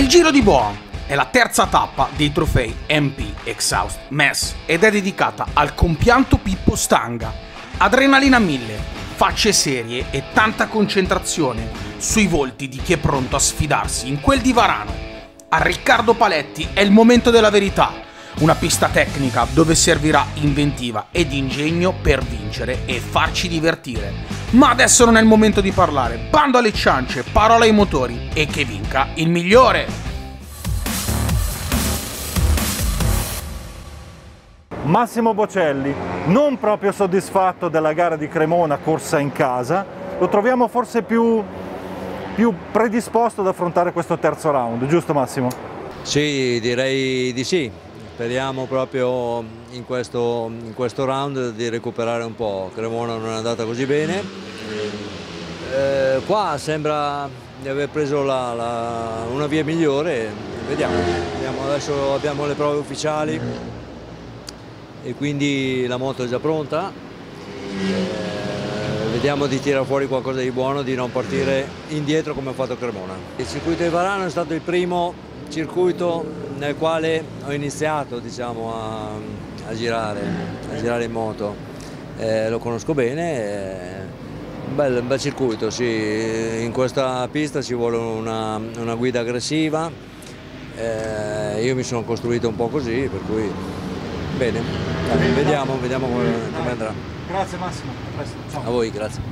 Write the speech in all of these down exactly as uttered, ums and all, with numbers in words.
il Giro di Boa è la terza tappa dei trofei M P Exhaust M E S ed è dedicata al compianto Pippo Stanga. Adrenalina mille, facce serie e tanta concentrazione sui volti di chi è pronto a sfidarsi in quel di Varano. A Riccardo Paletti è il momento della verità. Una pista tecnica dove servirà inventiva ed ingegno per vincere e farci divertire. Ma adesso non è il momento di parlare. Bando alle ciance, parola ai motori e che vinca il migliore! Massimo Bocelli, non proprio soddisfatto della gara di Cremona corsa in casa, lo troviamo forse più, più predisposto ad affrontare questo terzo round, giusto Massimo? Sì, direi di sì. Speriamo proprio in questo, in questo round di recuperare un po'. Cremona non è andata così bene. Eh, qua sembra di aver preso la, la, una via migliore. Vediamo. Vediamo. Adesso abbiamo le prove ufficiali e quindi la moto è già pronta. Eh, vediamo di tirare fuori qualcosa di buono, di non partire indietro come ha fatto Cremona. Il circuito di Varano è stato il primo circuito nel quale ho iniziato, diciamo, a, a girare, a girare in moto. Eh, lo conosco bene, è un bel, un bel circuito, sì. In questa pista ci vuole una, una guida aggressiva, eh, io mi sono costruito un po' così, per cui bene, dai, vediamo, vediamo come, come andrà. Grazie Massimo, a presto. Ciao. A voi, grazie.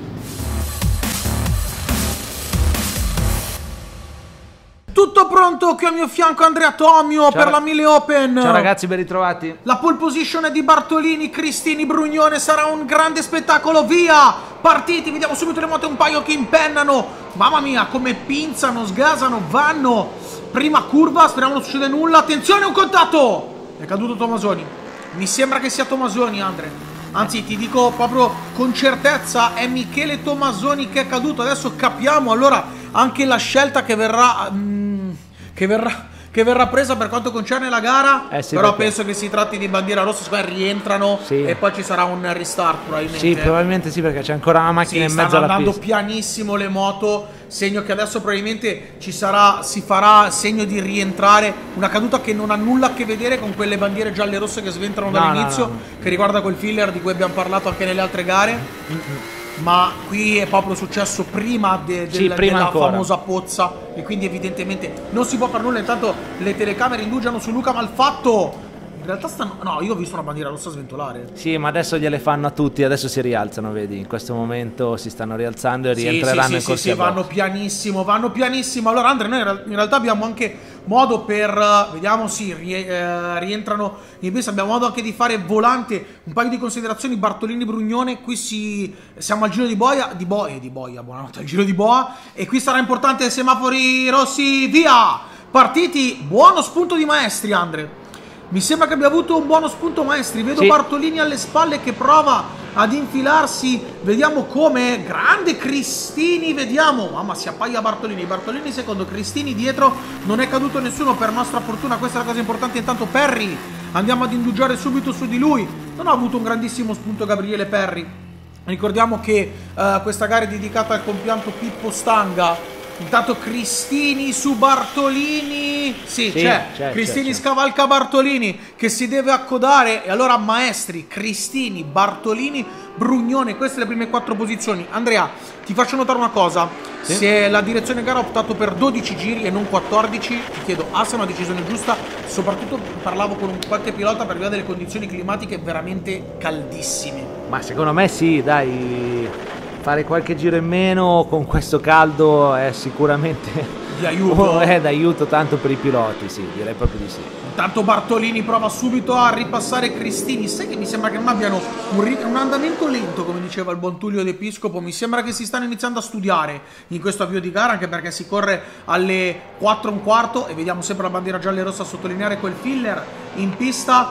Tutto pronto, qui al mio fianco Andrea Tomio. Ciao, per la Mille Open. Ciao ragazzi, ben ritrovati. La pole position è di Bartolini, Cristini, Brugnone, sarà un grande spettacolo, via! Partiti, vediamo subito le moto, un paio che impennano. Mamma mia, come pinzano, sgasano, vanno. Prima curva, speriamo non succeda nulla. Attenzione, un contatto! È caduto Tomasoni. Mi sembra che sia Tomasoni, Andre. Anzi, ti dico proprio con certezza, è Michele Tomasoni che è caduto. Adesso capiamo allora anche la scelta che verrà... Mm, Che verrà, che verrà presa per quanto concerne la gara, eh sì, però perché... penso che si tratti di bandiera rossa, secondo me rientrano, sì. E poi ci sarà un restart probabilmente. Sì, probabilmente sì, perché c'è ancora una macchina sì, in mezzo alla pista. Stanno andando pianissimo le moto, segno che adesso probabilmente ci sarà, si farà segno di rientrare, una caduta che non ha nulla a che vedere con quelle bandiere gialle e rosse che sventrano no, dall'inizio, no, no, no. Che riguarda quel filler di cui abbiamo parlato anche nelle altre gare. Mm-hmm. Ma qui è proprio successo prima, de, de, sì, de, prima della ancora. famosa pozza e quindi evidentemente non si può fare nulla. Intanto le telecamere indugiano su Luca Malfatto. In realtà stanno... No, io ho visto una bandiera rossa sventolare. Sì, ma adesso gliele fanno a tutti, adesso si rialzano, vedi? In questo momento si stanno rialzando e rientreranno sì, sì, in sì, corsia sì, sì, vanno pianissimo, vanno pianissimo. Allora Andre, noi in realtà abbiamo anche modo per... Vediamo, sì, rientrano in pista. Abbiamo modo anche di fare volante. Un paio di considerazioni, Bartolini, Brugnone. Qui si... siamo al Giro di Boia, di Boia, di Boia, buonanotte, al Giro di Boa. E qui sarà importante, semafori rossi, via! Partiti, buono spunto di Maestri, Andre. Mi sembra che abbia avuto un buono spunto Maestri. Vedo sì. Bartolini alle spalle che prova ad infilarsi. Vediamo come. Grande Cristini, vediamo. Mamma, si appaglia Bartolini. Bartolini secondo, Cristini dietro. Non è caduto nessuno per nostra fortuna. Questa è la cosa importante. Intanto Perri. Andiamo ad indugiare subito su di lui. Non ha avuto un grandissimo spunto Gabriele Perri. Ricordiamo che uh, questa gara è dedicata al compianto Pippo Stanga. Intanto Cristini su Bartolini. Sì, sì c'è. c'è Cristini c'è, c'è. scavalca Bartolini che si deve accodare. E allora Maestri, Cristini, Bartolini, Brugnone. Queste le prime quattro posizioni. Andrea, ti faccio notare una cosa. Sì. Se la direzione gara ha optato per dodici giri e non quattordici, ti chiedo, ah, se è una decisione giusta? Soprattutto parlavo con un qualche pilota per via delle condizioni climatiche veramente caldissime. Ma secondo me sì, dai. Fare qualche giro in meno con questo caldo è sicuramente di aiuto. È d'aiuto tanto per i piloti, sì, direi proprio di sì. Intanto Bartolini prova subito a ripassare Cristini. Sai che mi sembra che non abbiano un, un andamento lento, come diceva il buon Tullio D'Episcopo. Mi sembra che si stanno iniziando a studiare in questo avvio di gara, anche perché si corre alle quattro e un quarto e vediamo sempre la bandiera gialla e rossa a sottolineare quel filler in pista.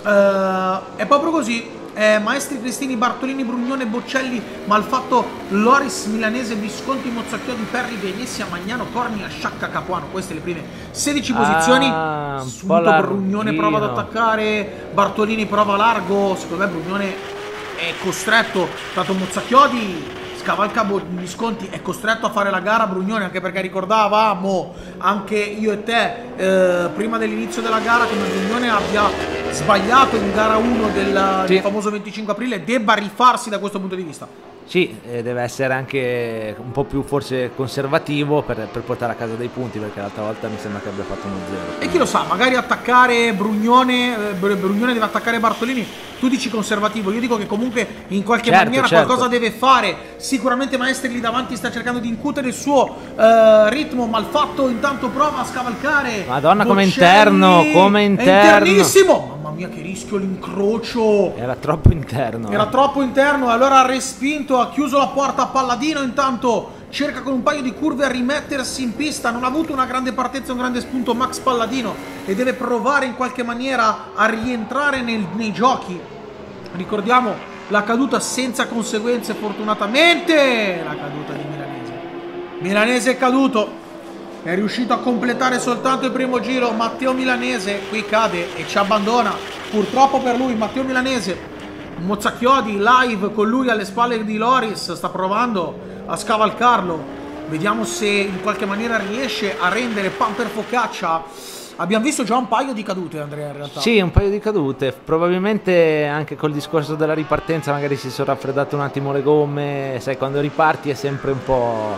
Uh, è proprio così. Eh, Maestri, Cristini, Bartolini, Brugnone, Bocelli, Malfatto, Loris, Milanese, Visconti, Mozzacchiodi, Perri, Venessia, Magnano, Cornia, Sciacca, Capuano. Queste le prime sedici posizioni. Ah, Subito Brugnone prova ad attaccare, Bartolini prova largo. Secondo me Brugnone è costretto. Tanto Mozzacchiodi scavalca Visconti, è costretto a fare la gara Brugnone, anche perché ricordavamo anche io e te eh, prima dell'inizio della gara come Brugnone abbia sbagliato in gara uno del, sì. del famoso venticinque aprile, debba rifarsi da questo punto di vista. Sì, eh, deve essere anche un po' più forse conservativo per, per portare a casa dei punti, perché l'altra volta mi sembra che abbia fatto uno zero. E chi lo sa, magari attaccare Brugnone, eh, Brugnone deve attaccare Bartolini, tu dici conservativo, io dico che comunque in qualche certo, maniera certo. qualcosa deve fare. Sicuramente Maestri lì davanti sta cercando di incutere il suo eh, ritmo, Malfatto intanto prova a scavalcare. Madonna, Bocelli, come interno, come interno. È internissimo, mamma mia che rischio l'incrocio. Era troppo interno. Era eh. troppo interno, e allora ha respinto, ha chiuso la porta a Palladino, intanto cerca con un paio di curve a rimettersi in pista, non ha avuto una grande partenza, un grande spunto Max Palladino e deve provare in qualche maniera a rientrare nel, nei giochi. Ricordiamo la caduta senza conseguenze fortunatamente, la caduta di Milanese. Milanese è caduto, è riuscito a completare soltanto il primo giro, Matteo Milanese qui cade e ci abbandona, purtroppo per lui Matteo Milanese. Mozzacchiodi live con lui alle spalle di Loris, sta provando a scavalcarlo, vediamo se in qualche maniera riesce a rendere pan per focaccia. Abbiamo visto già un paio di cadute, Andrea, in realtà. Sì, un paio di cadute, probabilmente anche col discorso della ripartenza magari si sono raffreddate un attimo le gomme, sai, quando riparti è sempre un po'...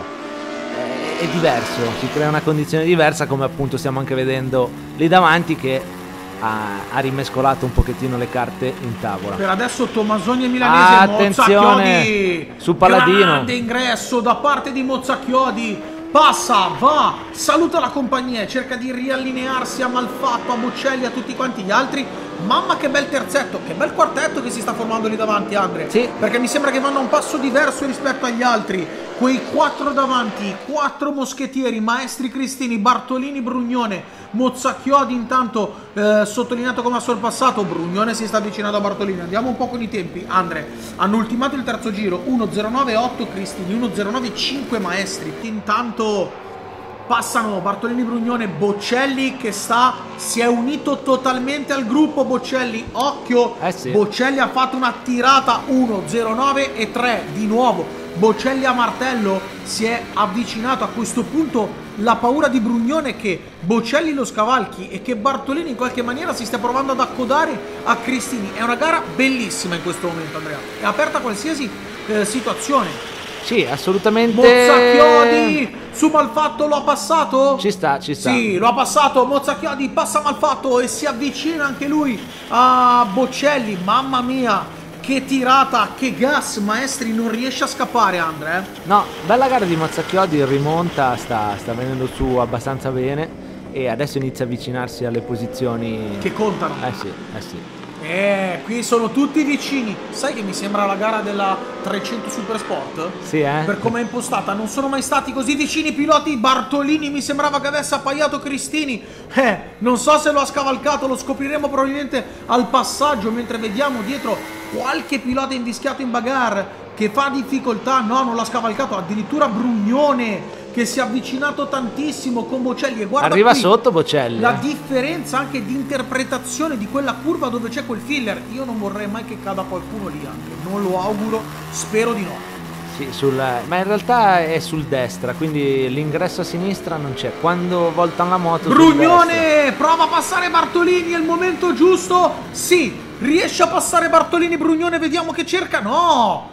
è diverso, si crea una condizione diversa, come appunto stiamo anche vedendo lì davanti che ha, ha rimescolato un pochettino le carte in tavola. Per adesso Tommasoni e Milanese, attenzione Mozzacchiodi su Palladino, grande ingresso da parte di Mozzacchiodi, passa, va, saluta la compagnia, cerca di riallinearsi a Malfatto, a Bocelli, a tutti quanti gli altri. Mamma che bel terzetto, che bel quartetto che si sta formando lì davanti, Andre. Sì. Perché mi sembra che vanno a un passo diverso rispetto agli altri. Quei quattro davanti, quattro moschettieri, Maestri, Cristini, Bartolini, Brugnone, Mozzacchiodi intanto eh, sottolineato come ha sorpassato. Brugnone si sta avvicinando a Bartolini. Andiamo un po' con i tempi, Andre. Hanno ultimato il terzo giro, uno zero nove otto Cristini, uno zero nove cinque Maestri. Intanto passano Bartolini, Brugnone, Bocelli che sta, si è unito totalmente al gruppo. Bocelli, occhio, eh sì. Bocelli ha fatto una tirata uno zero nove e tre di nuovo. Bocelli a martello si è avvicinato. A questo punto la paura di Brugnone è che Bocelli lo scavalchi e che Bartolini in qualche maniera si stia provando ad accodare a Cristini. È una gara bellissima in questo momento, Andrea, è aperta a qualsiasi eh, situazione. Sì, assolutamente. Mozzacchiodi su Malfatto lo ha passato? Ci sta, ci sta. Sì, lo ha passato. Mozzacchiodi passa Malfatto e si avvicina anche lui a Bocelli. Mamma mia, che tirata, che gas. Maestri non riesce a scappare, Andre. Eh? No, bella gara di Mozzacchiodi, rimonta, sta, sta venendo su abbastanza bene e adesso inizia a avvicinarsi alle posizioni che contano. Eh sì, eh sì. Eh, qui sono tutti vicini. Sai che mi sembra la gara della trecento Super Sport? Sì, eh? Per come è impostata, non sono mai stati così vicini i piloti. Bartolini mi sembrava che avesse appaiato Cristini. Eh, non so se lo ha scavalcato, lo scopriremo probabilmente al passaggio, mentre vediamo dietro qualche pilota invischiato in bagarre che fa difficoltà. No, non l'ha scavalcato, addirittura Brugnone che si è avvicinato tantissimo con Bocelli. E guarda, arriva qui sotto Bocelli. la differenza anche di interpretazione di quella curva dove c'è quel filler. Io non vorrei mai che cada qualcuno lì, anche non lo auguro, spero di no. Sì, sul, ma in realtà è sul destra, quindi l'ingresso a sinistra non c'è. Quando voltano la moto Brugnone prova a passare Bartolini, è il momento giusto. Sì, riesce a passare Bartolini. Brugnone vediamo che cerca. No,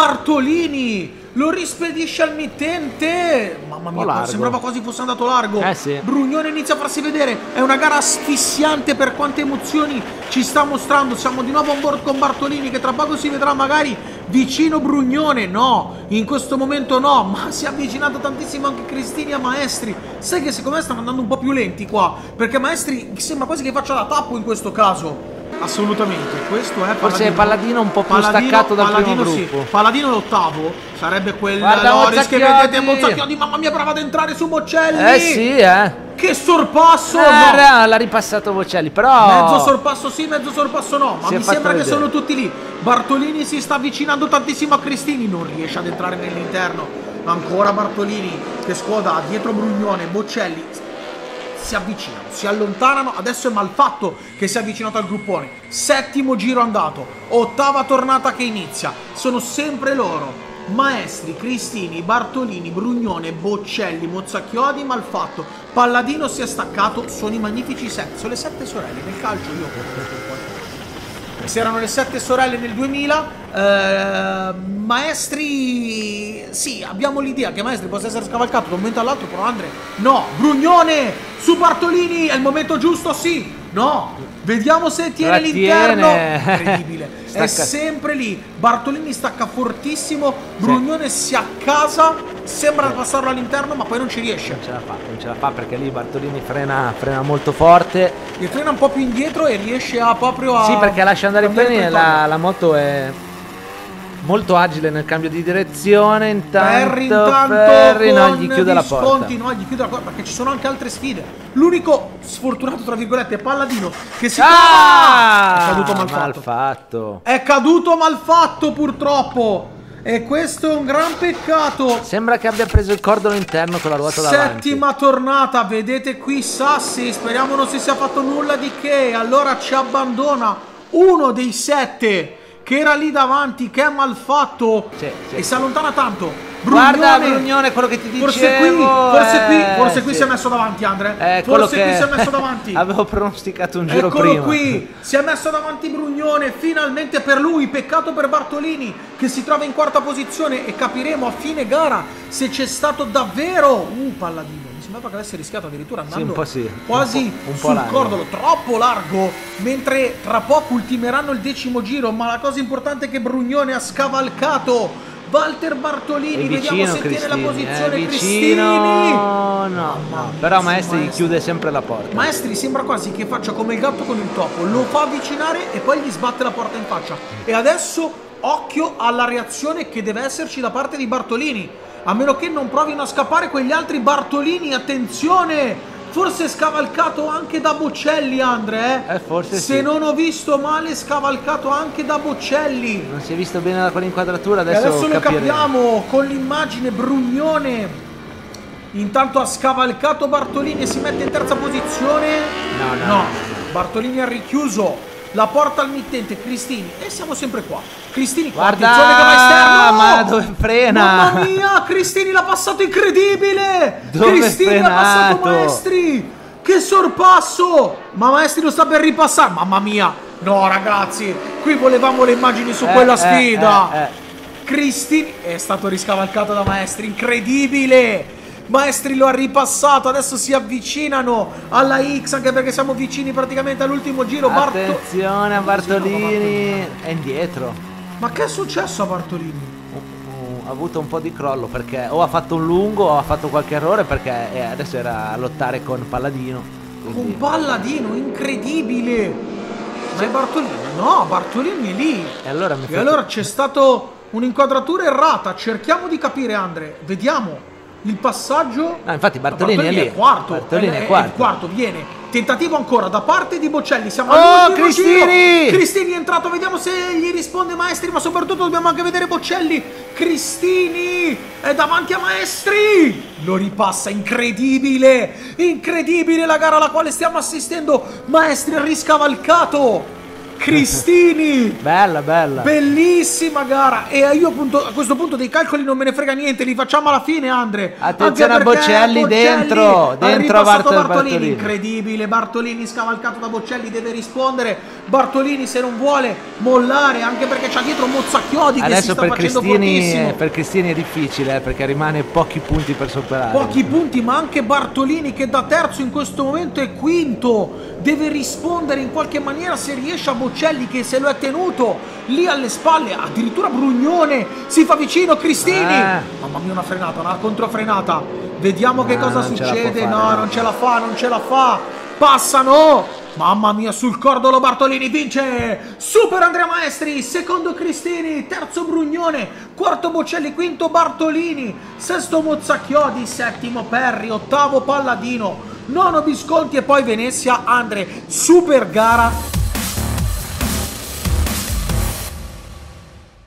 Bartolini lo rispedisce al mittente. Mamma mia, sembrava quasi fosse andato largo. Eh sì. Brugnone inizia a farsi vedere. È una gara asfissiante per quante emozioni ci sta mostrando. Siamo di nuovo on board con Bartolini, che tra poco si vedrà magari vicino Brugnone. No, in questo momento no, ma si è avvicinato tantissimo anche Cristini a Maestri. Sai che secondo me stanno andando un po' più lenti qua, perché Maestri sembra quasi che faccia la tappo in questo caso. Assolutamente, questo è Palladino. Forse è Palladino un po' più Palladino, staccato dal Palladino, primo sì. gruppo. Palladino l'ottavo, sarebbe quel Guarda, Loris che vedete. Mozzacchiodi. Mozzacchiodi, mamma mia, prova ad entrare su Bocelli. Eh sì, eh. Che sorpasso! Eh, no. l'ha ripassato Bocelli, però Mezzo sorpasso sì, mezzo sorpasso no. Ma si mi sembra vedere. che sono tutti lì. Bartolini si sta avvicinando tantissimo a Cristini, non riesce ad entrare nell'interno. Ancora Bartolini che scuoda dietro Brugnone. Bocelli si avvicinano, si allontanano. Adesso è Malfatto che si è avvicinato al gruppone. Settimo giro andato, ottava tornata che inizia. Sono sempre loro Maestri, Cristini, Bartolini, Brugnone, Bocelli, Mozzacchiodi, Malfatto, Palladino si è staccato, sono i magnifici sette, sono le sette sorelle nel calcio. Io se erano le sette sorelle nel duemila, eh, Maestri, sì, abbiamo l'idea che Maestri possa essere scavalcato da un momento all'altro, però Andre, no, Brugnone su Bartolini, è il momento giusto, sì, no, vediamo se tiene l'interno, incredibile, è sempre lì, Bartolini stacca fortissimo, Brugnone sì. si accasa, sembra sì. passarlo all'interno ma poi non ci riesce. Non ce la fa, non ce la fa perché lì Bartolini frena, frena molto forte. E frena un po' più indietro e riesce a proprio a... Sì, perché lascia andare i freni e la, la moto è molto agile nel cambio di direzione. Intanto Perry, intanto Perry no, gli chiude la porta. No, gli chiude la porta perché ci sono anche altre sfide. L'unico sfortunato tra virgolette è Palladino che si ah, trova... è caduto malfatto. malfatto. È caduto malfatto purtroppo. E questo è un gran peccato. Sembra che abbia preso il cordolo interno con la ruota davanti. Settima tornata, vedete qui Sassi, speriamo non si sia fatto nulla di che. Allora ci abbandona uno dei sette che era lì davanti, che è malfatto, sì, sì. e si allontana tanto. Brugnone, guarda Brugnone, quello che ti dicevo. Forse qui, forse qui, forse eh, qui sì. si è messo davanti, Andre. Eh, forse che qui si è messo davanti. Avevo pronosticato un giro Eccolo prima. qui, si è messo davanti Brugnone, finalmente per lui, peccato per Bartolini che si trova in quarta posizione e capiremo a fine gara se c'è stato davvero uh Palladino. Mi sembrava che avesse rischiato addirittura andando sì, un po' sì. quasi un po', un po sul largo. cordolo, troppo largo, mentre tra poco ultimeranno il decimo giro, ma la cosa importante è che Brugnone ha scavalcato Walter Bartolini, vediamo se Cristini, tiene la posizione. eh, Cristini, no, no, no. Però Maestri gli chiude sempre la porta. Maestri sembra quasi che faccia come il gatto con il topo, lo fa avvicinare e poi gli sbatte la porta in faccia. E adesso occhio alla reazione che deve esserci da parte di Bartolini, a meno che non provino a scappare quegli altri Bartolini. Attenzione, forse scavalcato anche da Bocelli, Andre, eh? eh forse se sì. non ho visto male, scavalcato anche da Bocelli. Non si è visto bene da quell'inquadratura, adesso, adesso lo capiremo. capiamo con l'immagine. Brugnone intanto ha scavalcato Bartolini e si mette in terza posizione. No, no, no. no. Bartolini ha richiuso la porta al mittente. Cristini, e siamo sempre qua. Cristini qua, guarda, attenzione che va esterno. ma dove frena? Mamma mia, Cristini l'ha passato incredibile. Dove Cristini l'ha passato Maestri. Che sorpasso. Ma Maestri lo sta per ripassare. Mamma mia. No ragazzi, qui volevamo le immagini su eh, quella eh, sfida. eh, eh. Cristini è stato riscavalcato da Maestri, incredibile. Maestri lo ha ripassato, adesso si avvicinano alla X, anche perché siamo vicini praticamente all'ultimo giro. Attenzione a Bartolini, è indietro. Ma che è successo a Bartolini? Uh, uh, ha avuto un po' di crollo perché o ha fatto un lungo o ha fatto qualche errore, perché eh, adesso era a lottare con Palladino. Quindi... Con Palladino, incredibile. Ma è Bartolini? No, Bartolini è lì. E allora, mi e allora c'è stato un'inquadratura errata. Cerchiamo di capire, Andre, vediamo. Il passaggio. No, infatti Bartolini, Bartolini è lì. È quarto. Bartolini è, è quarto. È il quarto, viene. Tentativo ancora da parte di Bocelli. Siamo oh, all'ultimo Cristini! giro. Cristini è entrato, vediamo se gli risponde Maestri, ma soprattutto dobbiamo anche vedere Bocelli. Cristini è davanti a Maestri. Lo ripassa, incredibile. Incredibile la gara alla quale stiamo assistendo. Maestri ha riscavalcato Cristini. Bella, bella. Bellissima gara. E io appunto a questo punto dei calcoli non me ne frega niente, li facciamo alla fine, Andre. Attenzione a Bocelli, Bocelli dentro, dentro a Bart Bartolini. Bartolini. Incredibile, Bartolini scavalcato da Bocelli, deve rispondere. Bartolini se non vuole mollare, anche perché c'ha dietro Mozzacchiodi che adesso si sta per facendo Cristini, fortissimo. per Cristini è difficile, eh, perché rimane pochi punti per superare. Pochi punti, ma anche Bartolini che da terzo in questo momento è quinto. Deve rispondere in qualche maniera se riesce a Bocelli che se lo è tenuto lì alle spalle. Addirittura Brugnone si fa vicino. Cristini, eh. mamma mia, una frenata, una controfrenata. Vediamo che no, cosa non succede. fare, no, no, non ce la fa, non ce la fa. Passano. Mamma mia, sul cordolo Bartolini vince. Super Andrea Maestri, secondo Cristini, terzo Brugnone, quarto Bocelli, quinto Bartolini, sesto Mozzacchiodi, settimo Perry, ottavo Palladino, nono Visconti e poi Venezia. Andre, super gara.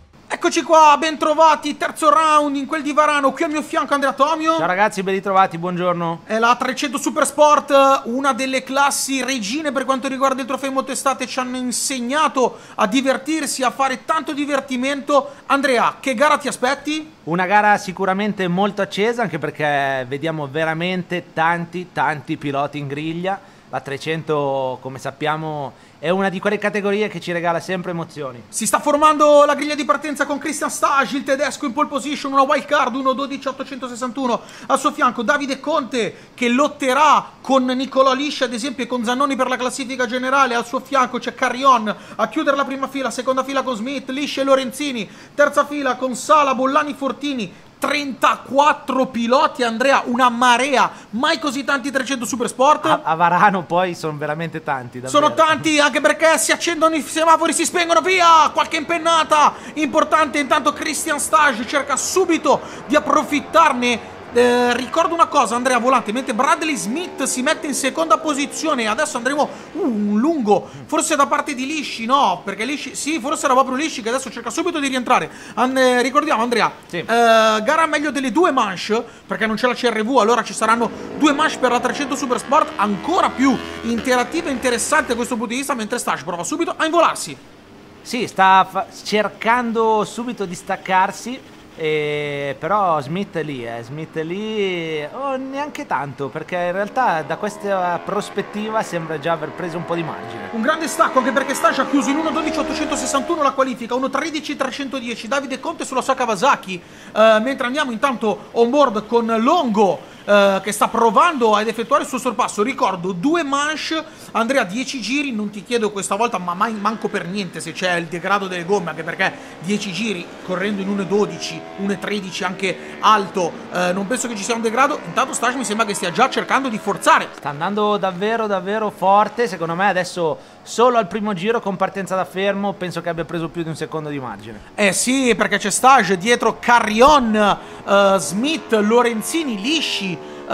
Eccoci qua, bentrovati, terzo round in quel di Varano, qui al mio fianco Andrea Tomio. Ciao ragazzi, ben ritrovati, buongiorno. È la trecento Super Sport, una delle classi regine per quanto riguarda il trofeo Motestate, ci hanno insegnato a divertirsi, a fare tanto divertimento. Andrea, che gara ti aspetti? Una gara sicuramente molto accesa, anche perché vediamo veramente tanti, tanti piloti in griglia. La trecento, come sappiamo, è una di quelle categorie che ci regala sempre emozioni. Si sta formando la griglia di partenza con Christian Stage, il tedesco in pole position, una wild card uno dodici ottocentosessantuno. Al suo fianco Davide Conte che lotterà con Nicolò Lisci ad esempio e con Zannoni per la classifica generale. Al suo fianco c'è Carrion a chiudere la prima fila, seconda fila con Smith, Lisci e Lorenzini, terza fila con Sala, Bollani, Fortini. trentaquattro piloti, Andrea, una marea, mai così tanti trecento Super Sport. A, a Varano poi sono veramente tanti, davvero. Sono tanti, anche perché si accendono i semafori, si spengono, via, qualche impennata importante. Intanto Christian Stage cerca subito di approfittarne. Eh, ricordo una cosa, Andrea Volante, mentre Bradley Smith si mette in seconda posizione, adesso andremo uh, un lungo, forse da parte di Lisci, no, perché Lisci, sì, forse era proprio Lisci che adesso cerca subito di rientrare. An eh, ricordiamo Andrea, sì. eh, gara meglio delle due manche, perché non c'è la C R V, allora ci saranno due manche per la trecento Super Sport, ancora più interattiva e interessante da questo punto di vista, mentre Stage prova subito a involarsi. Sì, sta cercando subito di staccarsi. E però Smith è lì, eh. Smith è lì oh, neanche tanto, perché in realtà da questa prospettiva sembra già aver preso un po' di margine. Un grande stacco anche perché Stage ha chiuso in uno dodici ottocentosessantuno la qualifica, uno tredici trecentodieci Davide Conte sulla sua Kawasaki, eh, mentre andiamo intanto on board con Longo Uh, che sta provando ad effettuare il suo sorpasso. Ricordo due manche, Andrea, dieci giri, non ti chiedo questa volta ma mai, manco per niente se c'è il degrado delle gomme, anche perché dieci giri correndo in uno dodici, uno tredici anche alto, uh, non penso che ci sia un degrado. Intanto Stage mi sembra che stia già cercando di forzare, sta andando davvero davvero forte, secondo me adesso solo al primo giro con partenza da fermo penso che abbia preso più di un secondo di margine. Eh sì, perché c'è Stage dietro Carrion, uh, Smith, Lorenzini, Lisci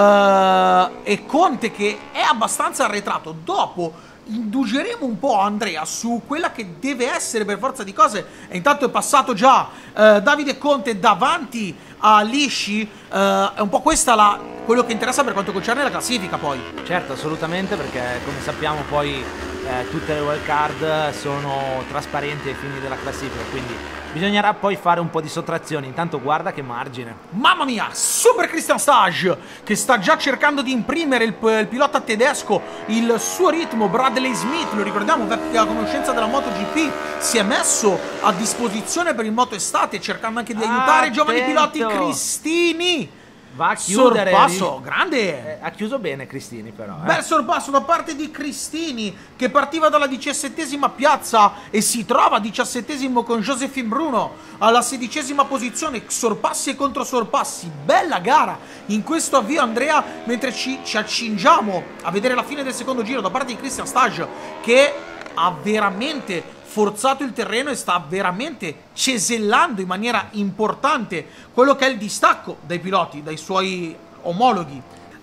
uh, e Conte che è abbastanza arretrato. Dopo indugeremo un po' Andrea su quella che deve essere per forza di cose, e intanto è passato già uh, Davide Conte davanti a Lisci, uh, è un po' questa la, quello che interessa per quanto concerne la classifica poi. Certo, assolutamente, perché come sappiamo poi eh, tutte le wild card sono trasparenti ai fini della classifica, quindi bisognerà poi fare un po' di sottrazioni. Intanto guarda che margine. Mamma mia, super Christian Stage che sta già cercando di imprimere il, il pilota tedesco il suo ritmo. Bradley Smith, lo ricordiamo, vecchia conoscenza della MotoGP, si è messo a disposizione per il Moto Estate cercando anche di aiutare i giovani piloti. Cristini va a chiudere, sorpasso grande, eh, ha chiuso bene Cristini però eh. Bel sorpasso da parte di Cristini che partiva dalla diciassettesima piazza e si trova diciassettesimo con Joséphine Bruno alla sedicesima posizione. Sorpassi e controsorpassi, bella gara in questo avvio, Andrea, mentre ci, ci accingiamo a vedere la fine del secondo giro da parte di Christian Stage che ha veramente forzato il terreno e sta veramente cesellando in maniera importante quello che è il distacco dai piloti, dai suoi omologhi.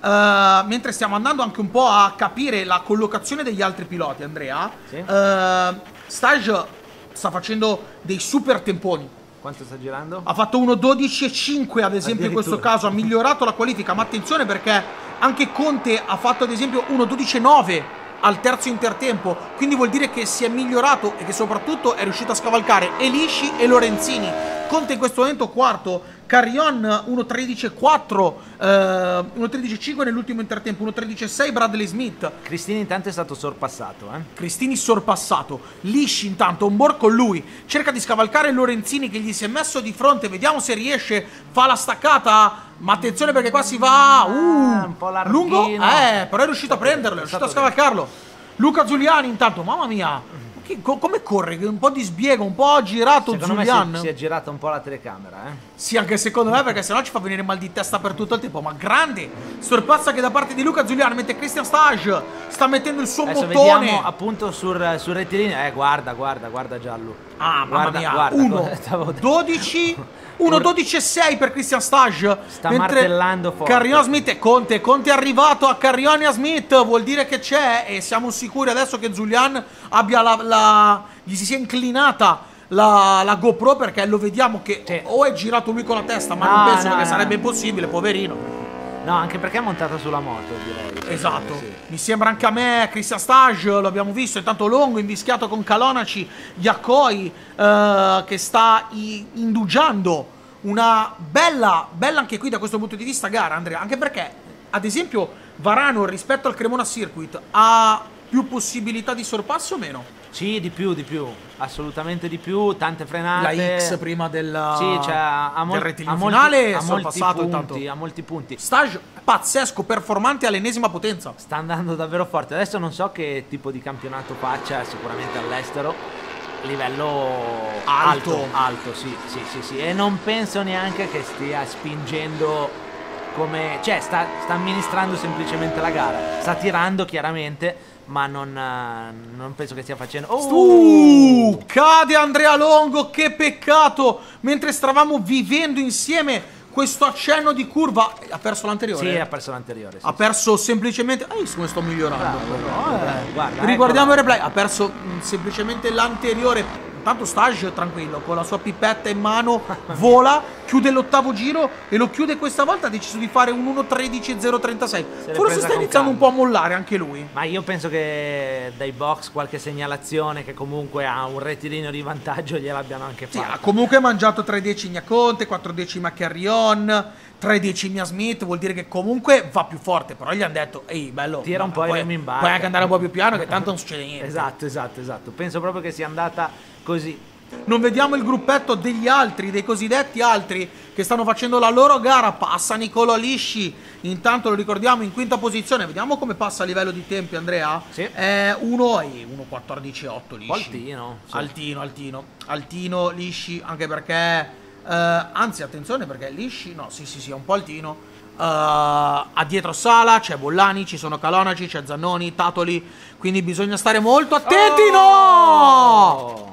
Uh, mentre stiamo andando anche un po' a capire la collocazione degli altri piloti, Andrea, sì. uh, Stage sta facendo dei super temponi. Quanto sta girando? Ha fatto uno dodici e cinque ad esempio in questo caso, ha migliorato la qualifica, ma attenzione perché anche Conte ha fatto ad esempio uno dodici e nove al terzo intertempo, quindi vuol dire che si è migliorato e che soprattutto è riuscito a scavalcare e Lisci e Lorenzini. Conte in questo momento quarto, Carrion uno tredici e quattro, eh, uno tredici e cinque nell'ultimo intertempo, uno tredici e sei Bradley Smith. Cristini intanto è stato sorpassato, eh? Cristini sorpassato, Lisci intanto on board con lui, cerca di scavalcare Lorenzini che gli si è messo di fronte, vediamo se riesce, fa la staccata, ma attenzione perché qua si va uh, ah, un po' lungo, eh, però è riuscito a prenderlo, è riuscito a scavalcarlo. Luca Giuliani intanto, mamma mia, che, co come corre, un po' di sbiego, un po' girato. Secondo Giulian. me si, si è girata un po' la telecamera, eh? Sì, anche secondo me, perché sennò ci fa venire mal di testa per tutto il tempo. Ma grande sorpassa che da parte di Luca Giuliani, mentre Christian Stage sta mettendo il suo Adesso motone. Vediamo appunto sul, sul rettilineo, eh guarda, guarda, guarda giallo. Ah, mamma guarda, mia, guarda, uno dodici, uno dodici e sei per Christian Stage. Sta martellando forte. Carrion Smith e Conte, Conte è arrivato a Carrion e a Smith, vuol dire che c'è e siamo sicuri adesso che Giulian abbia la, la gli si sia inclinata la, la GoPro, perché lo vediamo che Sì. o è girato lui con la testa, ma No, non penso no, che no. sarebbe impossibile, poverino. No, anche perché è montato sulla moto, direi. Esatto, Sì. mi sembra anche a me. Christian Stage lo abbiamo visto, intanto Longo invischiato con Kalonaci, Yakoi eh, che sta i- indugiando una bella, bella anche qui da questo punto di vista gara, Andrea, anche perché ad esempio Varano rispetto al Cremona Circuit ha più possibilità di sorpasso o meno? Sì, di più, di più, assolutamente di più, tante frenate. La X prima del, Sì, cioè a, mol- del rettilineo a molti, finale a è molti sorpassato punti, intanto. a molti punti. Stage pazzesco, performante all'ennesima potenza. Sta andando davvero forte. Adesso non so che tipo di campionato faccia, sicuramente all'estero. Livello Alto. alto, alto, sì, sì, sì, sì. E non penso neanche che stia spingendo come, cioè sta, sta amministrando semplicemente la gara. Sta tirando chiaramente, ma non, eh, non penso che stia facendo. Oh! Uh, cade Andrea Longo, che peccato! Mentre stavamo vivendo insieme questo accenno di curva, ha perso l'anteriore. Sì, ha perso l'anteriore. Sì, Ha perso semplicemente. Ah, come sto migliorando. Bravo, però, bravo, eh. guarda, Riguardiamo il eccola. replay. Ha perso mh, semplicemente l'anteriore. Intanto Stage tranquillo, con la sua pipetta in mano, vola, chiude l'ottavo giro e lo chiude questa volta. Ha deciso di fare un uno tredici zero trentasei. Se l'è Forse presa sta con iniziando un calma. po' a mollare anche lui. Ma io penso che dai box qualche segnalazione che comunque ha un rettilineo di vantaggio gliel'abbiano anche Sì, fatta. ha comunque mangiato tre decimi a Conte, quattro decimi a Carrion, tre decimi a Smith, vuol dire che comunque va più forte, però gli hanno detto, ehi bello, Tira un ma po' i puoi- remi in barca. puoi anche andare un po' più piano che tanto non succede niente. Esatto, esatto, esatto. Penso proprio che sia andata così. Non vediamo il gruppetto degli altri, dei cosiddetti altri, che stanno facendo la loro gara. Passa Nicolò Lisci, intanto lo ricordiamo in quinta posizione. Vediamo come passa a livello di tempi, Andrea. Sì. È uno quattordici otto Lisci. Altino, sì. Altino, altino. Altino, Lisci, anche perché... eh, anzi, attenzione perché Lisci... No, sì, sì, sì, è un po' altino. Eh, a dietro Sala, c'è Bollani, ci sono Kalonaci, c'è Zannoni, Tatoli. Quindi bisogna stare molto attenti. No! Oh!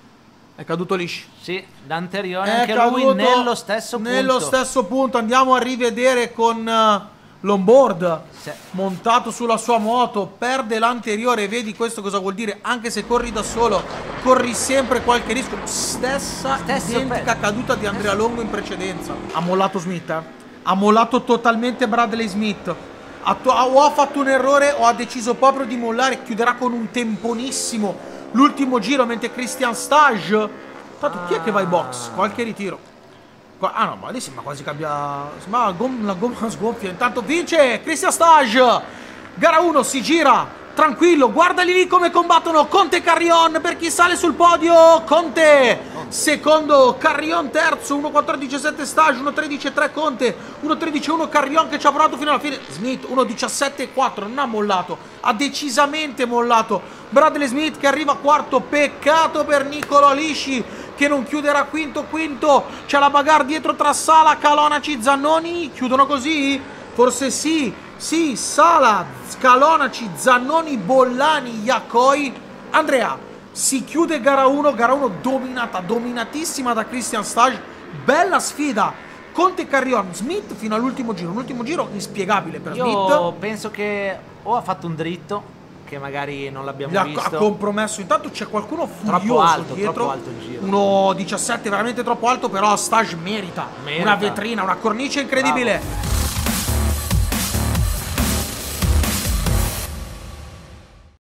È caduto Lisci. Sì, da anteriore È anche caduto lui nello stesso punto. Nello stesso punto. Andiamo a rivedere con eh, l'onboard Sì. montato sulla sua moto. Perde l'anteriore. Vedi questo cosa vuol dire? Anche se corri da solo, corri sempre qualche rischio. Stessa Stesso identica pezzo. caduta di Andrea Longo in precedenza. Ha mollato Smith, eh? Ha mollato totalmente Bradley Smith. Ha to- o ha fatto un errore o ha deciso proprio di mollare. Chiuderà con un temponissimo l'ultimo giro, mentre Christian Stage. Tanto chi è che va ai box? Qualche ritiro. Qua- ah no, ma lì sembra quasi che abbia. Sembra la gomma, la gomma sgonfia. Intanto vince Christian Stage. Gara uno, si gira. Tranquillo, guardali lì come combattono Conte e Carrion per chi sale sul podio. Conte secondo, Carrion terzo, uno quattordici sette Stage, uno tredici tre Conte, uno tredici uno Carrion che ci ha provato fino alla fine. Smith uno diciassette quattro, non ha mollato, ha decisamente mollato. Bradley Smith che arriva quarto, peccato per Nicolò Lisci che non chiuderà quinto. Quinto c'è la bagarre dietro tra Sala, Kalonaci, Zannoni. Chiudono così? Forse sì. Sì, Sala, Kalonaci, Zannoni, Bollani, Yakoi. Andrea, si chiude gara uno, gara uno dominata, dominatissima da Christian Stage. Bella sfida. Conte e Carrion, Smith fino all'ultimo giro. Un ultimo giro inspiegabile per Io Smith. penso che o ha fatto un dritto che magari non l'abbiamo Gli ha, visto. ha compromesso. Intanto c'è qualcuno furioso Troppo alto, dietro. troppo alto il giro. uno diciassette veramente troppo alto, però Stage merita, Merita. una vetrina, una cornice incredibile.